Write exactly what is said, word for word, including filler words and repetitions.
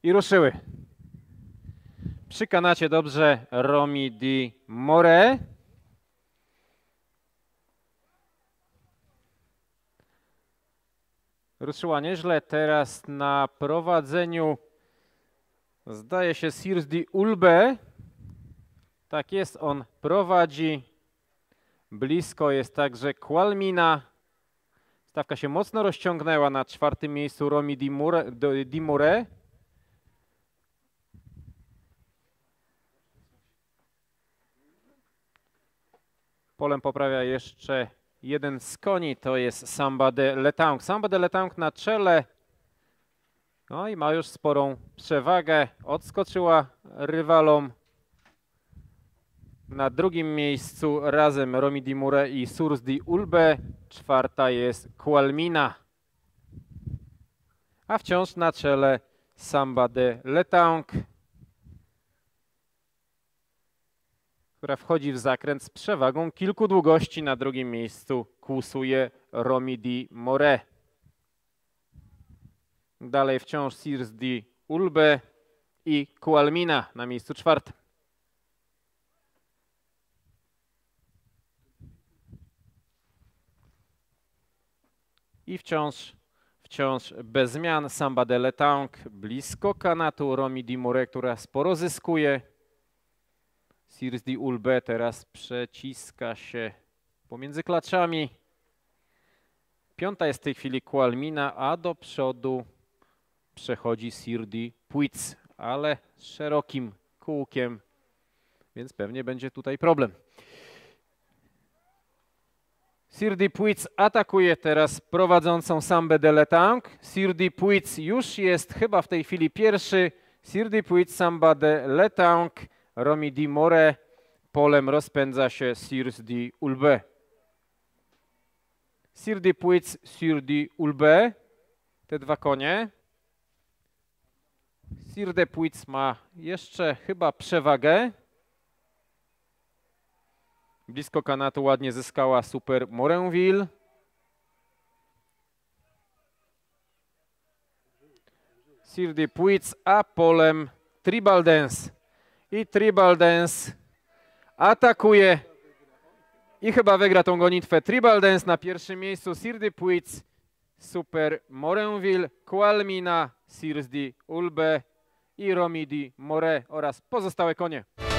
I ruszyły. Przy kanacie dobrze Romy di More. Ruszyła nieźle. Teraz na prowadzeniu zdaje się Sirs di Ulbe. Tak jest, on prowadzi. Blisko jest także Qualmina. Stawka się mocno rozciągnęła. Na czwartym miejscu Romy di More. Di More. Polem poprawia jeszcze jeden z koni, to jest Samba de Letang. Samba de Letang na czele. No i ma już sporą przewagę. Odskoczyła rywalom. Na drugim miejscu razem Romy di More i Sirs di Ulbe. Czwarta jest Qualmina. A wciąż na czele Samba de Letang, która wchodzi w zakręt z przewagą kilku długości. Na drugim miejscu kłusuje Romy di More. Dalej wciąż Sirs di Ulbe i Qualmina na miejscu czwartym. I wciąż, wciąż bez zmian Samba de Letang blisko kanatu Romy di More, która sporo zyskuje. Sirs di Ulbe teraz przeciska się pomiędzy klaczami. Piąta jest w tej chwili Qualmina, a do przodu przechodzi Sirs di Puig, ale z szerokim kółkiem, więc pewnie będzie tutaj problem. Sirs di Puig atakuje teraz prowadzącą Sambę de Letang. Sirs di Puig już jest chyba w tej chwili pierwszy. Sirs di Puig, Samba de Letang, Romy di More. Polem rozpędza się Sirs di Ulbe. Sirs di Puig, Sirs di Ulbe. Te dwa konie. Sirs di Puig ma jeszcze chyba przewagę. Blisko kanatu ładnie zyskała Super Morainville. Sirs di Puig, a polem Tribal Dance. I Tribal Dance atakuje i chyba wygra tą gonitwę. Tribal Dance na pierwszym miejscu, Sirs di Puig, Super Morainville, Qualmina, Sirs di Ulbe i Romy di More oraz pozostałe konie.